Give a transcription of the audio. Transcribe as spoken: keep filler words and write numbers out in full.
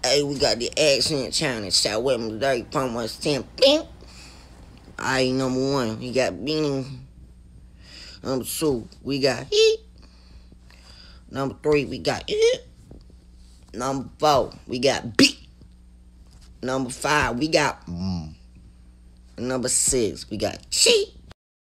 Hey, we got the accent challenge. Shout with me today. From us ten. Bing. Alright, number one, we got beanie. Number two, we got heat. Number three, we got it. Number four, we got beat. Number five, we got mm. Number six, we got cheat.